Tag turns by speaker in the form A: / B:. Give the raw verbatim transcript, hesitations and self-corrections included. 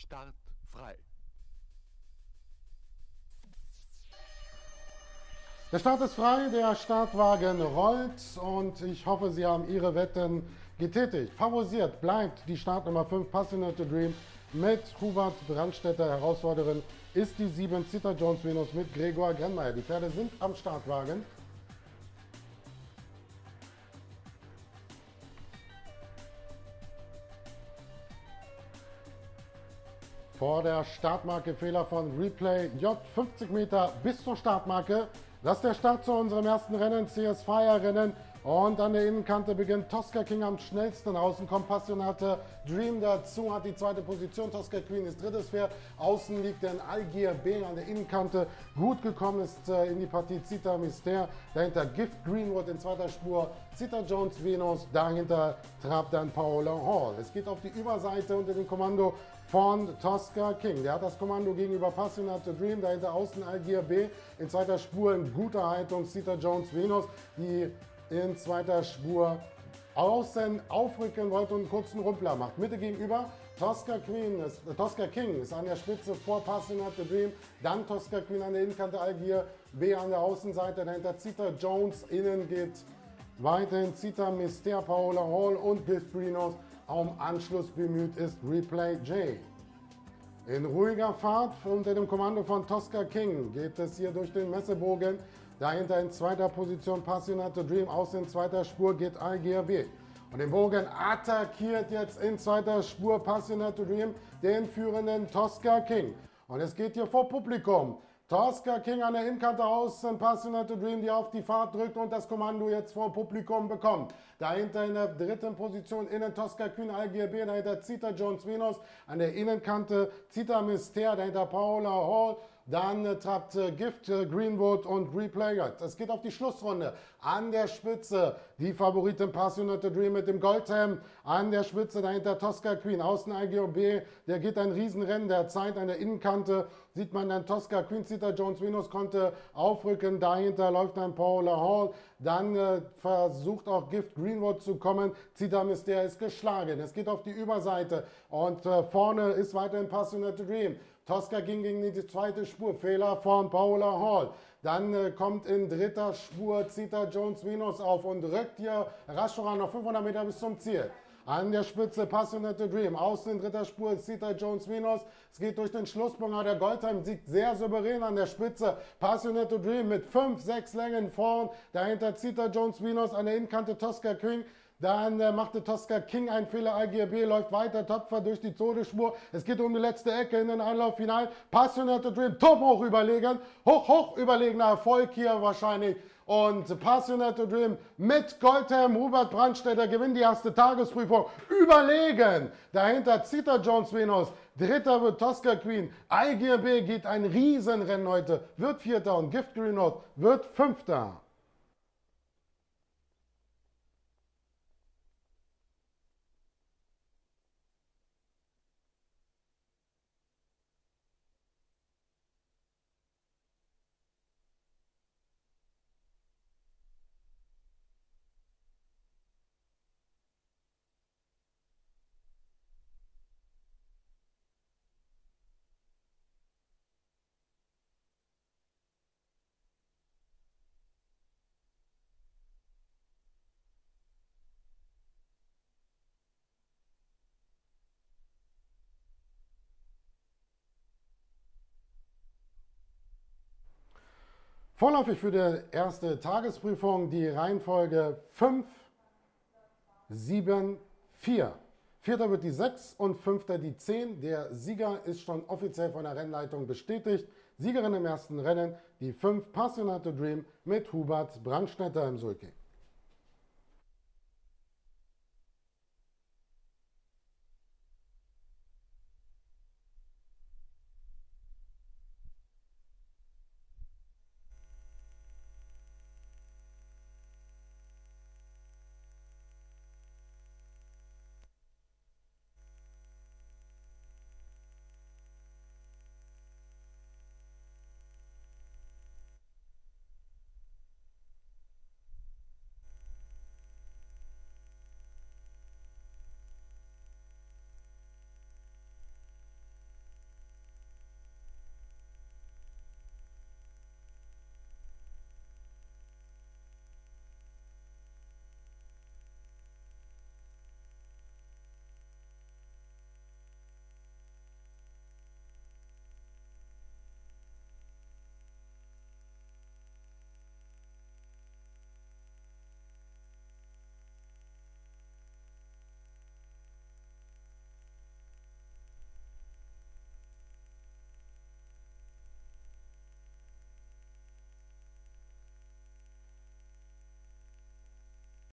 A: Start frei.
B: Der Start ist frei, der Startwagen rollt und ich hoffe, Sie haben Ihre Wetten getätigt. Favorisiert bleibt die Startnummer fünf Passionate Dream mit Hubert Brandstätter. Herausforderin ist die sieben Zita Jones Venus mit Gregor Grennmeier. Die Pferde sind am Startwagen. Vor der Startmarke Fehler von Replay J, fünfzig Meter bis zur Startmarke. Das ist der Start zu unserem ersten Rennen, C S Fire Rennen. Und an der Innenkante beginnt Tosca King am schnellsten. Außen kommt Passionate Dream dazu, hat die zweite Position. Tosca Queen ist drittes Pferd. Außen liegt dann Algier B an der Innenkante. Gut gekommen ist äh, in die Partie Zita Myster. Dahinter Gift Greenwood in zweiter Spur. Zita Jones Venus. Dahinter trabt dann Paola Hall. Es geht auf die Überseite unter dem Kommando von Tosca King. Der hat das Kommando gegenüber Passionate Dream. Dahinter außen Algier B. In zweiter Spur in guter Haltung Zita Jones Venus, die in zweiter Spur außen aufrücken wollte und einen kurzen Rumpler macht. Mitte gegenüber Tosca Queen ist, äh, Tosca King ist an der Spitze vor Passionate Dream, dann Tosca Queen an der Innenkante, Algier B an der Außenseite, dahinter Zita Jones, innen geht weiterhin Zita Myster, Paola Hall und Gift Greenwood. Um Anschluss bemüht ist Replay J. In ruhiger Fahrt unter dem Kommando von Tosca King geht es hier durch den Messebogen. Dahinter in zweiter Position Passionate Dream, außen in zweiter Spur geht Algier B. Und den Bogen attackiert jetzt in zweiter Spur Passionate Dream den führenden Tosca King. Und es geht hier vor Publikum. Tosca King an der Innenkante außen, Passionate Dream, die auf die Fahrt drückt und das Kommando jetzt vor Publikum bekommt. Dahinter in der dritten Position innen Tosca Queen, Algier B, dahinter Zita Jones Venus, an der Innenkante Zita Myster, dahinter Paola Hall, dann äh, trabt äh, Gift äh, Greenwood und Replay. Es geht auf die Schlussrunde. An der Spitze die Favoritin Passionate Dream mit dem Goldhelm. An der Spitze dahinter Tosca Queen. Außen Algier B, der geht ein Riesenrennen der Zeit. An der Innenkante sieht man dann Tosca Queen. Zita Jones Venus konnte aufrücken. Dahinter läuft dann Paola Hall. Dann äh, versucht auch Gift Greenwood zu kommen. Zita Myster ist geschlagen. Es geht auf die Überseite. Und äh, vorne ist weiterhin Passionate Dream. Tosca ging gegen die zweite Spur, Fehler von Paola Hall. Dann äh, kommt in dritter Spur Zita Jones Venus auf und rückt hier rasch voran, noch fünfhundert Meter bis zum Ziel. An der Spitze Passionate Dream, außen in dritter Spur Zita Jones Venus. Es geht durch den Schlusspunkt, aber der Goldhelm siegt sehr souverän an der Spitze. Passionate Dream mit fünf, sechs Längen vorn, dahinter Zita Jones Venus, an der Innenkante Tosca King. Dann äh, machte Tosca King einen Fehler, Algier B läuft weiter tapfer durch die Todesspur. Es geht um die letzte Ecke in den Einlauf hinein. Passionate Dream, top hoch überlegen, hoch, hoch überlegener Erfolg hier wahrscheinlich. Und Passionate Dream mit Goldhelm, Hubert Brandstätter gewinnt die erste Tagesprüfung. Überlegen! Dahinter Zita Jones Venus, dritter wird Tosca Queen. Algier B geht ein Riesenrennen heute, wird vierter und Gift Greenwood wird fünfter. Vorläufig für die erste Tagesprüfung die Reihenfolge fünf, sieben, vier. Vierter wird die sechs und fünfter die zehn. Der Sieger ist schon offiziell von der Rennleitung bestätigt. Siegerin im ersten Rennen die fünf Passionate Dream mit Hubert Brandstätter im Sulky.